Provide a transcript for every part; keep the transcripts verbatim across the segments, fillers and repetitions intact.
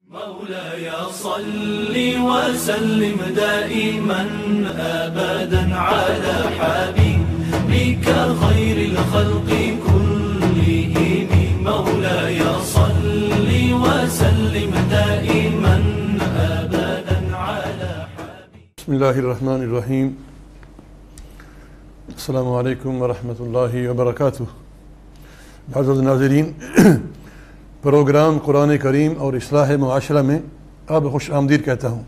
مولاي صل وسلم دائما أبدا على حبيبك خير الخلق كلهم. مولاي صل وسلم دائما أبدا على حبيبك. بسم الله الرحمن الرحیم. السلام علیکم ورحمۃ اللہ وبرکاتہ. معزز ناظرین، پروگرام قرآن کریم اور اصلاح معاشرہ میں آپ خوش آمدید کہتا ہوں.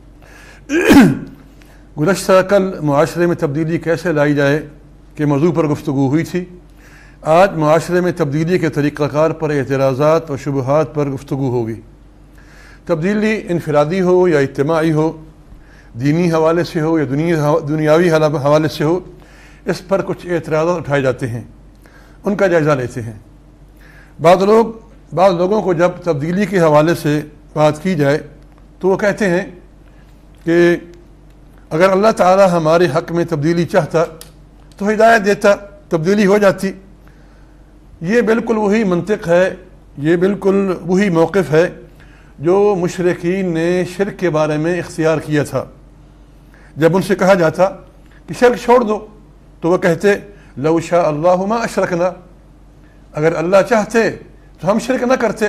گزشتہ کل معاشرے میں تبدیلی کیسے لائی جائے کہ موضوع پر گفتگو ہوئی تھی. آج معاشرے میں تبدیلی کے طریقہ کار پر اعتراضات اور شبہات پر گفتگو ہوگی. تبدیلی انفرادی ہو یا اجتماعی ہو، دینی حوالے سے ہو یا دنیاوی حوالے سے ہو، اس پر کچھ اعتراضات اٹھائے جاتے ہیں، ان کا جائزہ لیتے ہیں. بعض لوگ بعض لوگوں کو جب تبدیلی کے حوالے سے بات کی جائے تو وہ کہتے ہیں کہ اگر اللہ تعالی ہمارے حق میں تبدیلی چاہتا تو ہدایت دیتا، تبدیلی ہو جاتی. یہ بالکل وہی منطق ہے، یہ بالکل وہی موقف ہے جو مشرکین نے شرک کے بارے میں اختیار کیا تھا. جب ان سے کہا جاتا کہ شرک چھوڑ دو تو وہ کہتے لو شاء اللہ ما اشرکنا، اگر اللہ چاہتے تو ہم شرک نہ کرتے.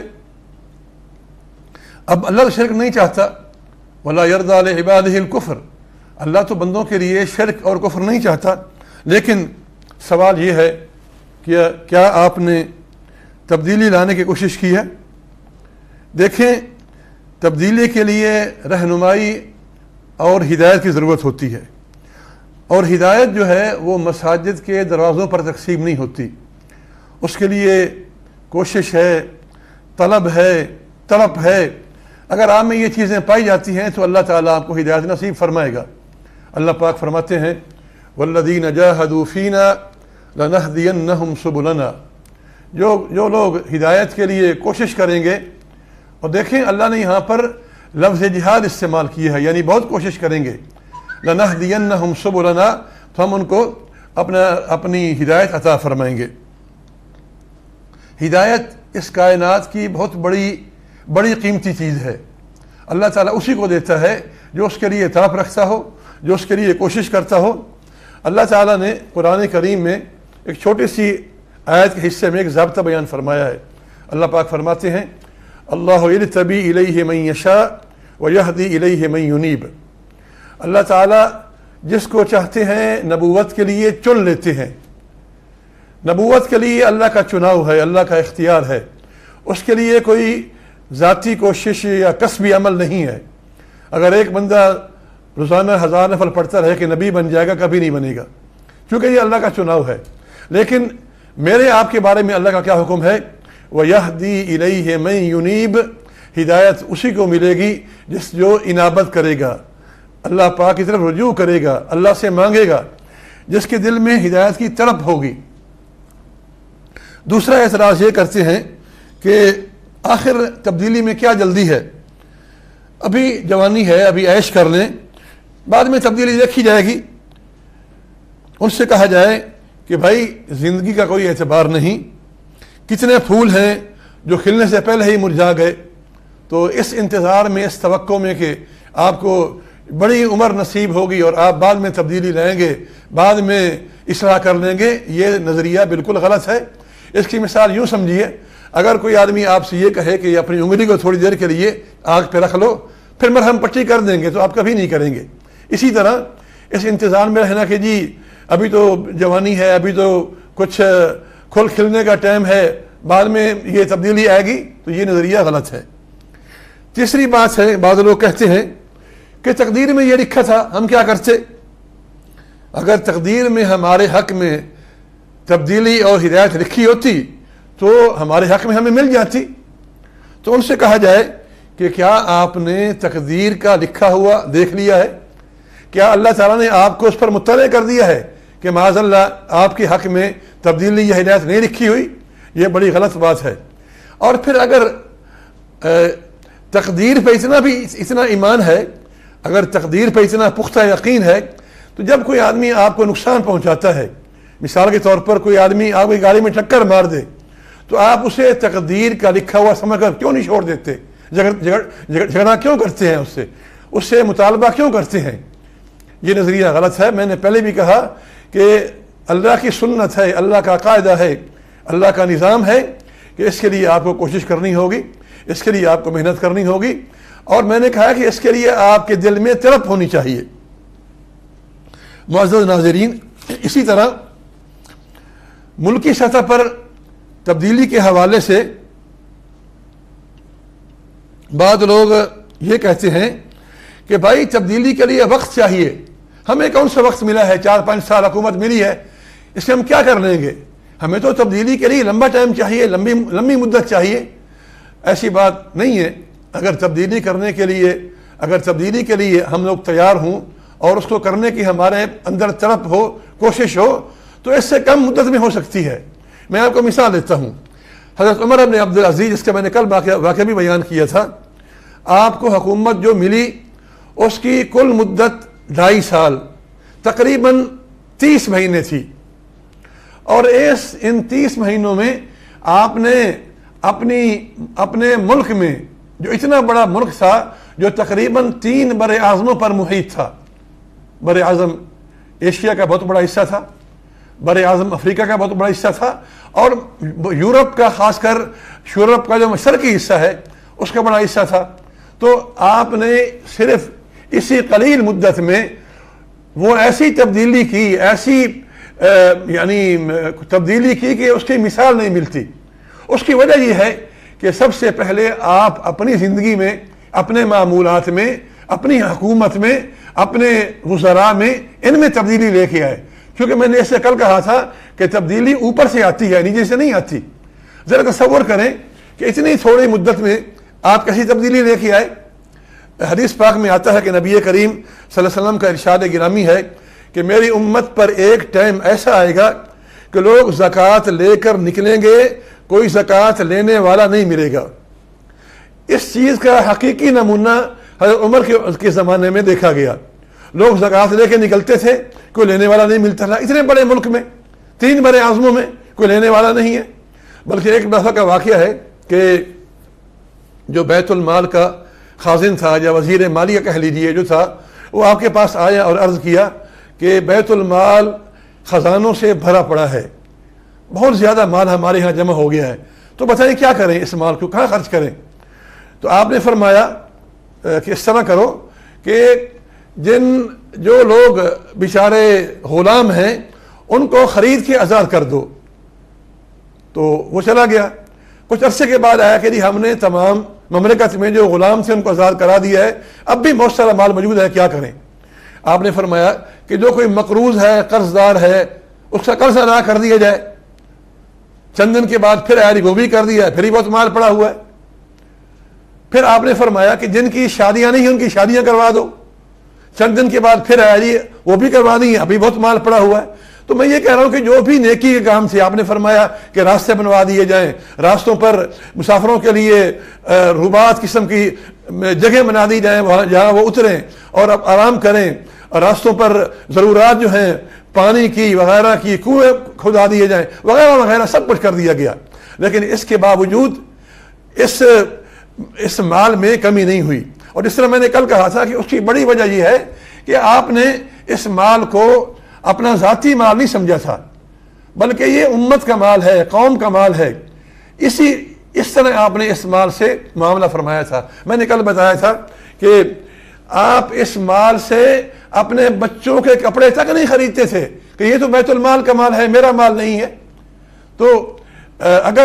اب اللہ شرک نہیں چاہتا. ولا یرضی لعبادہ الکفر، اللہ تو بندوں کے لیے شرک اور کفر نہیں چاہتا. لیکن سوال یہ ہے کہ کیا آپ نے تبدیلی لانے کی کوشش کی ہے؟ دیکھیں، تبدیلی کے لیے رہنمائی اور ہدایت کی ضرورت ہوتی ہے، اور ہدایت جو ہے وہ مساجد کے دروازوں پر تقسیم نہیں ہوتی. اس کے لیے کوشش ہے، طلب ہے، طلب ہے. اگر آپ میں یہ چیزیں پائی جاتی ہیں تو اللہ تعالیٰ آپ کو ہدایت نصیب فرمائے گا. اللہ پاک فرماتے ہیں والذین جاہدوا فینا لنہدینہم سبلنا، جو جو لوگ ہدایت کے لیے کوشش کریں گے. اور دیکھیں اللہ نے یہاں پر لفظ جہاد استعمال کیا ہے، یعنی بہت کوشش کریں گے. لنہدینہم سبلنا، تو ہم ان کو اپنا اپنی ہدایت عطا فرمائیں گے. ہدایت اس کائنات کی بہت بڑی بڑی قیمتی چیز ہے. اللہ تعالیٰ اسی کو دیتا ہے جو اس کے لیے طلب رکھتا ہو، جو اس کے لیے کوشش کرتا ہو. اللہ تعالیٰ نے قرآن کریم میں ایک چھوٹی سی آیت کے حصے میں ایک ضابطہ بیان فرمایا ہے. اللہ پاک فرماتے ہیں اللہ یجتبی الیہ من یشاء ویہدی الیہ من ینیب. اللہ تعالیٰ جس کو چاہتے ہیں نبوت کے لیے چن لیتے ہیں. نبوت کے لیے اللہ کا چناؤ ہے، اللہ کا اختیار ہے. اس کے لیے کوئی ذاتی کوشش یا کسبی عمل نہیں ہے. اگر ایک بندہ روزانہ ہزار نفل پڑھتا رہے کہ نبی بن جائے گا، کبھی نہیں بنے گا، کیونکہ یہ اللہ کا چناؤ ہے. لیکن میرے آپ کے بارے میں اللہ کا کیا حکم ہے؟ وَيَهْدِي إِلَيْهِ مَن يُنِيبُ، ہدایت اسی کو ملے گی جس جو انابت کرے گا، اللہ پاک کی طرف رجوع کرے گا، اللہ سے مانگے گا، جس کے دل میں ہدایت کی طلب ہوگی. دوسرا اعتراض یہ کرتے ہیں کہ آخر تبدیلی میں کیا جلدی ہے، ابھی جوانی ہے، ابھی عیش کر لیں، بعد میں تبدیلی دیکھی جائے گی. ان سے کہا جائے کہ بھائی زندگی کا کوئی اعتبار نہیں، کتنے پھول ہیں جو کھلنے سے پہلے ہی مرجھا گئے. تو اس انتظار میں، اس توقع میں کہ آپ کو بڑی عمر نصیب ہوگی اور آپ بعد میں تبدیلی لائیں گے، بعد میں اصلاح کر لیں گے، یہ نظریہ بالکل غلط ہے. اس کی مثال یوں سمجھیے، اگر کوئی آدمی آپ سے یہ کہے کہ اپنی انگلی کو تھوڑی دیر کے لیے آگ پہ رکھ لو، پھر مرہم پٹی کر دیں گے، تو آپ کبھی نہیں کریں گے. اسی طرح اس انتظار میں رہنا کہ جی ابھی تو جوانی ہے، ابھی تو کچھ کھل کھلنے کا ٹائم ہے، بعد میں یہ تبدیلی آئے گی، تو یہ نظریہ غلط ہے. تیسری بات ہے، بعض لوگ کہتے ہیں کہ تقدیر میں یہ لکھا تھا، ہم کیا کرتے؟ اگر تقدیر میں ہمارے حق میں تبدیلی اور ہدایت لکھی ہوتی تو ہمارے حق میں ہمیں مل جاتی. تو ان سے کہا جائے کہ کیا آپ نے تقدیر کا لکھا ہوا دیکھ لیا ہے؟ کیا اللہ تعالیٰ نے آپ کو اس پر مطلع کر دیا ہے کہ معاذ اللہ آپ کے حق میں تبدیلی یا ہدایت نہیں لکھی ہوئی؟ یہ بڑی غلط بات ہے. اور پھر اگر تقدیر پہ اتنا بھی اتنا ایمان ہے، اگر تقدیر پہ اتنا پختہ یقین ہے، تو جب کوئی آدمی آپ کو نقصان پہنچاتا ہے، مثال کے طور پر کوئی آدمی آپ کی گاڑی میں ٹکر مار دے، تو آپ اسے تقدیر کا لکھا ہوا سمجھ کر کیوں نہیں چھوڑ دیتے؟ جھگڑا کیوں کرتے ہیں؟ اس سے اس سے مطالبہ کیوں کرتے ہیں؟ یہ نظریہ غلط ہے۔ میں نے پہلے بھی کہا کہ اللہ کی سنت ہے، اللہ کا قاعدہ ہے، اللہ کا نظام ہے کہ اس کے لیے آپ کو کوشش کرنی ہوگی، اس کے لیے آپ کو محنت کرنی ہوگی، اور میں نے کہا کہ اس کے لیے آپ کے دل میں طلب ہونی چاہیے۔ معزز ناظرین، اسی طرح ملکی سطح پر تبدیلی کے حوالے سے بعض لوگ یہ کہتے ہیں کہ بھائی تبدیلی کے لیے وقت چاہیے، ہمیں کون سا وقت ملا ہے؟ چار پانچ سال حکومت ملی ہے، اس سے ہم کیا کر لیں گے؟ ہمیں تو تبدیلی کے لیے لمبا ٹائم چاہیے، لمبی لمبی مدت چاہیے۔ ایسی بات نہیں ہے۔ اگر تبدیلی کرنے کے لیے اگر تبدیلی کے لیے ہم لوگ تیار ہوں اور اس کو کرنے کی ہمارے اندر طلب ہو، کوشش ہو، تو اس سے کم مدت میں ہو سکتی ہے۔ میں آپ کو مثال دیتا ہوں۔ حضرت عمر بن عبدالعزیز، جس کا میں نے کل واقعہ بھی بیان کیا تھا، آپ کو حکومت جو ملی اس کی کل مدت ڈھائی سال، تقریباً تیس مہینے تھی، اور اس ان تیس مہینوں میں آپ نے اپنی اپنے ملک میں، جو اتنا بڑا ملک تھا، جو تقریباً تین بر اعظموں پر محیط تھا، بر اعظم ایشیا کا بہت بڑا حصہ تھا، بر اعظم افریقہ کا بہت بڑا حصہ تھا، اور یورپ کا، خاص کر یورپ کا جو مشرقی حصہ ہے اس کا بڑا حصہ تھا۔ تو آپ نے صرف اسی قلیل مدت میں وہ ایسی تبدیلی کی، ایسی یعنی تبدیلی کی کہ اس کی مثال نہیں ملتی۔ اس کی وجہ یہ ہے کہ سب سے پہلے آپ اپنی زندگی میں، اپنے معمولات میں، اپنی حکومت میں، اپنے وزراء میں، ان میں تبدیلی لے کے آئے۔ کیونکہ میں نے اس سے کل کہا تھا کہ تبدیلی اوپر سے آتی ہے، نیچے سے نہیں آتی۔ ذرا تصور کریں کہ اتنی تھوڑی مدت میں آپ کیسی تبدیلی لے کے آئے۔ حدیث پاک میں آتا ہے کہ نبی کریم صلی اللہ علیہ وسلم کا ارشاد گرامی ہے کہ میری امت پر ایک ٹائم ایسا آئے گا کہ لوگ زکوٰۃ لے کر نکلیں گے، کوئی زکوٰۃ لینے والا نہیں ملے گا۔ اس چیز کا حقیقی نمونہ حضرت عمر کے زمانے میں دیکھا گیا۔ لوگ زکوٰۃ لے کے نکلتے تھے، کوئی لینے والا نہیں ملتا تھا۔ اتنے بڑے ملک میں، تین بڑے اعظموں میں کوئی لینے والا نہیں ہے۔ بلکہ ایک دفعہ کا واقعہ ہے کہ جو بیت المال کا خازن تھا یا وزیر مالیہ کہہ لیجیے جو تھا، وہ آپ کے پاس آیا اور عرض کیا کہ بیت المال خزانوں سے بھرا پڑا ہے، بہت زیادہ مال ہمارے ہاں جمع ہو گیا ہے، تو بتائیں کیا کریں، اس مال کو کہاں خرچ کریں؟ تو آپ نے فرمایا کہ اس طرح کرو کہ جن جو لوگ بیچارے غلام ہیں ان کو خرید کے آزاد کر دو۔ تو وہ چلا گیا۔ کچھ عرصے کے بعد آیا کہ جی ہم نے تمام مملکت میں جو غلام تھے ان کو آزاد کرا دیا ہے، اب بھی بہت سارا مال موجود ہے، کیا کریں؟ آپ نے فرمایا کہ جو کوئی مقروض ہے، قرض دار ہے، اس کا قرض ادا کر دیا جائے۔ چند دن کے بعد پھر آیا، وہ بھی کر دیا، پھر ہی بہت مال پڑا ہوا ہے۔ پھر آپ نے فرمایا کہ جن کی شادیاں نہیں ہیں ان کی شادیاں کروا دو۔ چند دن کے بعد پھر آیا، جی وہ بھی کروا دی، ابھی بہت مال پڑا ہوا ہے۔ تو میں یہ کہہ رہا ہوں کہ جو بھی نیکی کے کام تھے، آپ نے فرمایا کہ راستے بنوا دیے جائیں، راستوں پر مسافروں کے لیے رباط قسم کی جگہ بنا دی جائیں وہاں جہاں وہ اتریں اور اب آرام کریں، اور راستوں پر ضروریات جو ہیں پانی کی وغیرہ کی کنویں کھدا دیے جائیں وغیرہ وغیرہ، سب کچھ کر دیا گیا۔ لیکن اس کے باوجود اس اس مال میں کمی نہیں ہوئی۔ اور جس طرح میں نے کل کہا تھا کہ اس کی بڑی وجہ یہ ہے کہ آپ نے اس مال کو اپنا ذاتی مال نہیں سمجھا تھا، بلکہ یہ امت کا مال ہے، قوم کا مال ہے۔ اسی اس طرح آپ نے اس مال سے معاملہ فرمایا تھا۔ میں نے کل بتایا تھا کہ آپ اس مال سے اپنے بچوں کے کپڑے تک نہیں خریدتے تھے کہ یہ تو بیت المال کا مال ہے، میرا مال نہیں ہے۔ تو اگر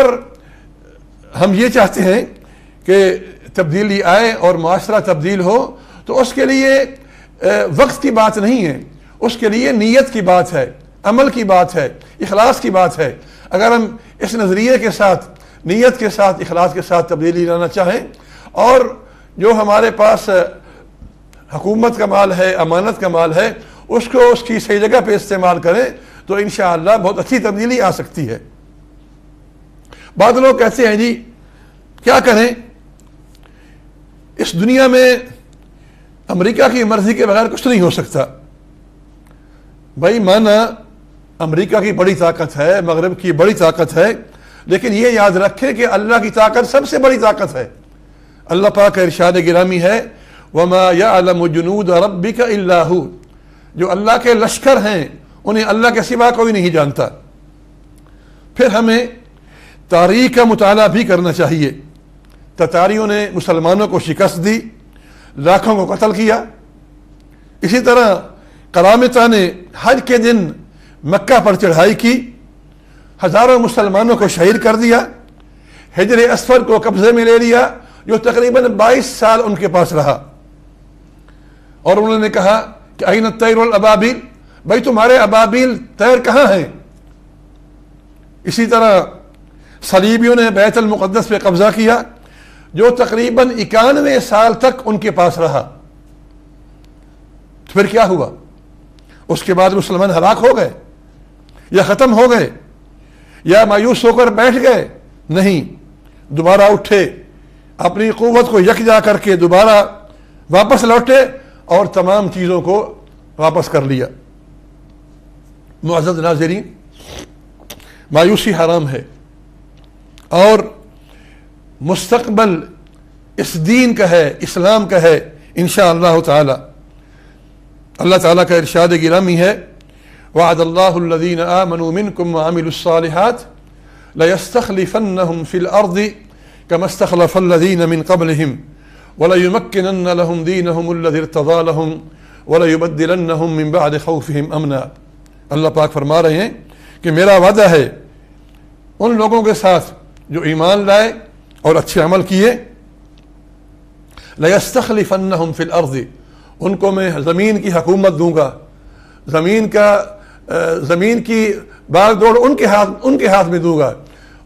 ہم یہ چاہتے ہیں کہ تبدیلی آئے اور معاشرہ تبدیل ہو، تو اس کے لیے وقت کی بات نہیں ہے، اس کے لیے نیت کی بات ہے، عمل کی بات ہے، اخلاص کی بات ہے۔ اگر ہم اس نظریے کے ساتھ، نیت کے ساتھ، اخلاص کے ساتھ تبدیلی لانا چاہیں، اور جو ہمارے پاس حکومت کا مال ہے، امانت کا مال ہے، اس کو اس کی صحیح جگہ پہ استعمال کریں، تو انشاءاللہ بہت اچھی تبدیلی آ سکتی ہے۔ بعض لوگ کہتے ہیں جی کیا کریں، اس دنیا میں امریکہ کی مرضی کے بغیر کچھ نہیں ہو سکتا۔ بھائی مانا امریکہ کی بڑی طاقت ہے، مغرب کی بڑی طاقت ہے، لیکن یہ یاد رکھیں کہ اللہ کی طاقت سب سے بڑی طاقت ہے۔ اللہ پاک کا ارشاد گرامی ہے وَمَا يَعْلَمُ جُنُودَ رَبِّكَ إِلَّا هُ، جو اللہ کے لشکر ہیں انہیں اللہ کے سوا کوئی نہیں جانتا۔ پھر ہمیں تاریخ کا مطالعہ بھی کرنا چاہیے۔ تتاریوں نے مسلمانوں کو شکست دی، لاکھوں کو قتل کیا۔ اسی طرح قرامطہ نے حج کے دن مکہ پر چڑھائی کی، ہزاروں مسلمانوں کو شہید کر دیا، حجر اسود کو قبضے میں لے لیا جو تقریباً بائیس سال ان کے پاس رہا، اور انہوں نے کہا کہ این الطیر والابابیل، بھائی تمہارے ابابیل طیر کہاں ہیں؟ اسی طرح صلیبیوں نے بیت المقدس پہ قبضہ کیا جو تقریباً اکانوے سال تک ان کے پاس رہا۔ تو پھر کیا ہوا؟ اس کے بعد مسلمان ہلاک ہو گئے یا ختم ہو گئے یا مایوس ہو کر بیٹھ گئے؟ نہیں، دوبارہ اٹھے، اپنی قوت کو یکجا کر کے دوبارہ واپس لوٹے اور تمام چیزوں کو واپس کر لیا۔ معزز ناظرین، مایوسی حرام ہے، اور مستقبل اس دین کا ہے، اسلام کا ہے انشاءاللہ تعالی۔ اللہ تعالیٰ کا ارشاد گرامی ہے وعد اللہ الذین آمنوا منکم وعملوا الصالحات لَيَسْتَخْلِفَنَّهُمْ فِي الْأَرْضِ كَمَا اسْتَخْلَفَ الَّذِينَ مِنْ قَبْلِهِمْ وَلَيُمَكِّنَنَّ لَهُمْ دِينَهُمُ الَّذِي ارْتَضَىٰ لَهُمْ وَلَيُبَدِّلَنَّهُمْ مِنْ بَعْدِ خَوْفِهِمْ أَمْنًا۔ اللہ پاک فرما رہے ہیں کہ میرا وعدہ ہے ان لوگوں کے ساتھ جو ایمان لائے اور اچھے عمل کیے، لَيَسْتَخْلِفَنَّهُمْ فِي الْأَرْضِ، ان کو میں زمین کی حکومت دوں گا، زمین کا زمین کی باغ دوڑ ان کے ہاتھ ان کے ہاتھ میں دوں گا،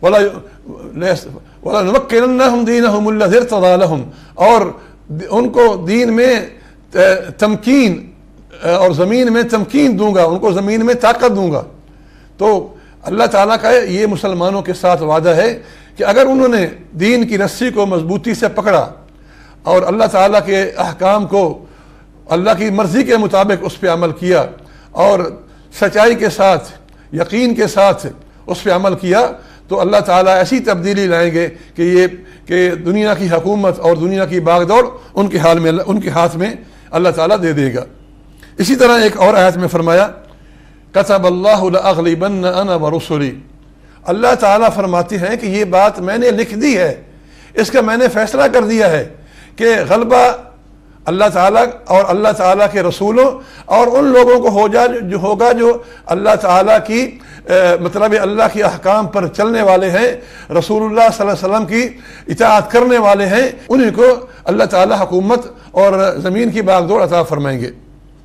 وَلَنُمَكِّنَنَّهُمْ دِينَهُمُ الَّذِي ارْتَضَىٰ لَهُمْ، اور ان کو دین میں تمکین اور زمین میں تمکین دوں گا، ان کو زمین میں طاقت دوں گا۔ تو اللہ تعالیٰ کا یہ مسلمانوں کے ساتھ وعدہ ہے کہ اگر انہوں نے دین کی رسی کو مضبوطی سے پکڑا اور اللہ تعالیٰ کے احکام کو اللہ کی مرضی کے مطابق اس پہ عمل کیا اور سچائی کے ساتھ یقین کے ساتھ اس پہ عمل کیا، تو اللہ تعالیٰ ایسی تبدیلی لائیں گے کہ یہ کہ دنیا کی حکومت اور دنیا کی باغ دوڑ ان کے حال میں ان کے ہاتھ میں اللہ تعالیٰ دے دے گا۔ اسی طرح ایک اور آیت میں فرمایا کتب اللہ لأغلبن انا ورسلی، اللہ تعالیٰ فرماتے ہیں کہ یہ بات میں نے لکھ دی ہے، اس کا میں نے فیصلہ کر دیا ہے کہ غلبہ اللہ تعالیٰ اور اللہ تعالیٰ کے رسولوں اور ان لوگوں کو ہو جا جو ہوگا جو اللہ تعالیٰ کی مطلب اللہ کے احکام پر چلنے والے ہیں، رسول اللہ صلی اللہ علیہ وسلم کی اطاعت کرنے والے ہیں، انہیں کو اللہ تعالیٰ حکومت اور زمین کی باغ دوڑ عطا فرمائیں گے۔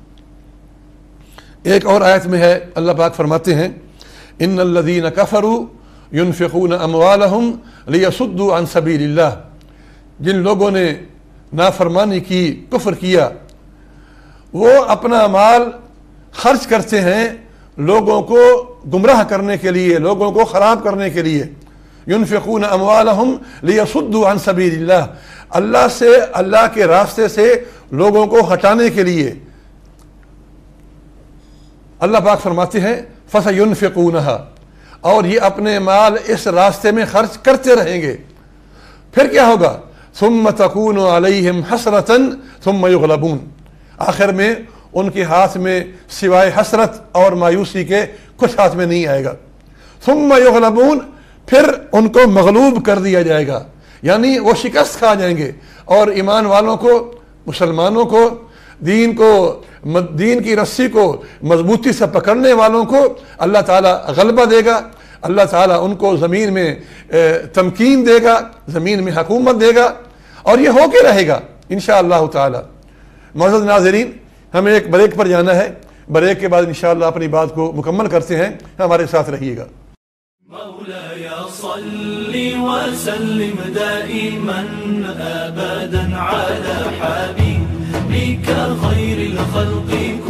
ایک اور آیت میں ہے اللہ پاک فرماتے ہیں ان الذین کفروا ينفقون اموالهم لیصدوا عن سبیل اللہ، جن لوگوں نے نافرمانی کی، کفر کیا، وہ اپنا مال خرچ کرتے ہیں لوگوں کو گمراہ کرنے کے لیے، لوگوں کو خراب کرنے کے لیے۔ ينفقون اموالهم لیصدوا عن سبیل اللہ، اللہ سے، اللہ کے راستے سے لوگوں کو ہٹانے کے لیے۔ اللہ پاک فرماتے ہیں فَسَيُنْفِقُونَهَا، اور یہ اپنے مال اس راستے میں خرچ کرتے رہیں گے، پھر کیا ہوگا؟ ثُمَّ تَكُونُ عَلَيْهِمْ حَسْرَةً ثُمَّ يُغْلَبُونَ، آخر میں ان کے ہاتھ میں سوائے حسرت اور مایوسی کے کچھ ہاتھ میں نہیں آئے گا۔ ثُمَّ يُغْلَبُونَ، پھر ان کو مغلوب کر دیا جائے گا، یعنی وہ شکست کھا جائیں گے، اور ایمان والوں کو، مسلمانوں کو، دین کو، دین کی رسی کو مضبوطی سے پکڑنے والوں کو اللہ تعالیٰ غلبہ دے گا، اللہ تعالیٰ ان کو زمین میں تمکین دے گا، زمین میں حکومت دے گا، اور یہ ہو کے رہے گا انشاءاللہ تعالیٰ۔ معزز ناظرین، ہمیں ایک بریک پر جانا ہے، بریک کے بعد انشاءاللہ اپنی بات کو مکمل کرتے ہیں، ہمارے ساتھ رہیے گا۔ مولاي صل وسلم دائما ابدا على حبيبك خير الخلق